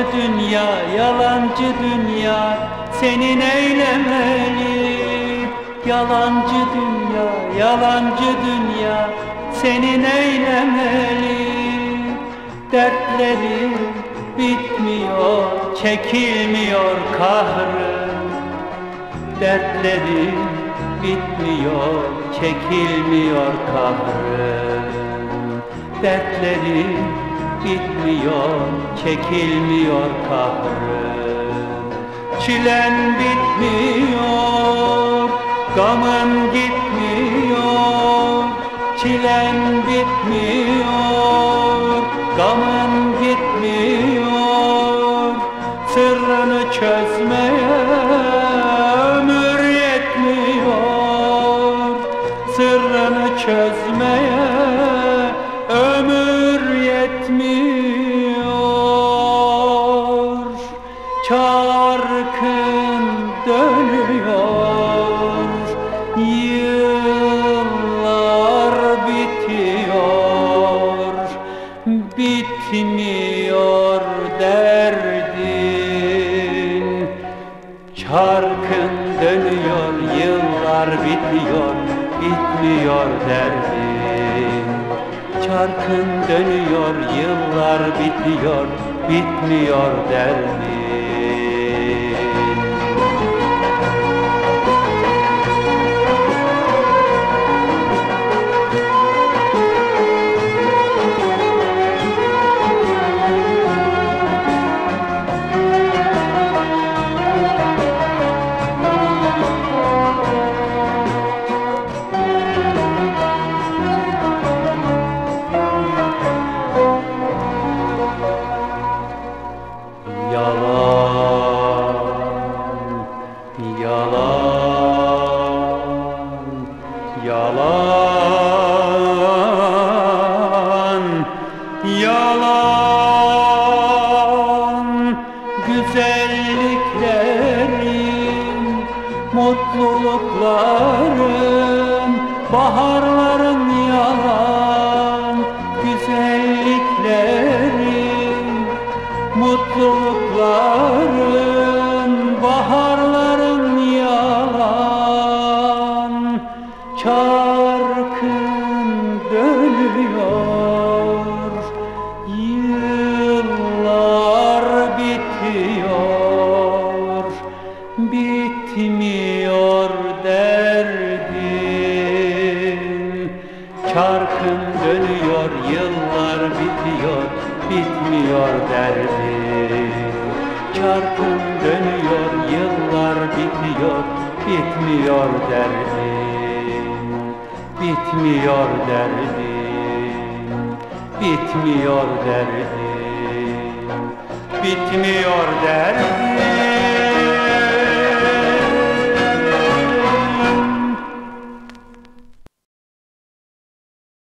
dünya, yalancı dünya seni neylemeli? Yalancı dünya, yalancı dünya seni neylemeli? Dertleri bitmiyor, çekilmiyor kahrım. Dertleri bitmiyor, çekilmiyor kahrım. Dertleri bitmiyor, çekilmiyor kahrım. Çilen bitmiyor, gamın gitmiyor. Çilen bitmiyor, gamın gitmiyor. Sırrını çözmeye ömür yetmiyor. Sırrını çözmeye ömür yetmiyor. Çarkın dönüyor, yıllar bitiyor. Bitmiyor derdin. Çarkın dönüyor, yıllar bitiyor. Bitmiyor derdin. Çarkın dönüyor, yıllar bitiyor. Bitmiyor derdin. Yalan, yalan, güzelliklerin, mutlulukların, baharların yalan. Güzelliklerin, mutlulukların, baharların yalan. Çarkın dönüyor, yıllar bitiyor. Bitmiyor derdin. Çarkın dönüyor, yıllar bitiyor. Bitmiyor derdin. Çarkın dönüyor, yıllar bitiyor. Bitmiyor derdin. Bitmiyor derdin. Bitmiyor derdin. Bitmiyor derdin.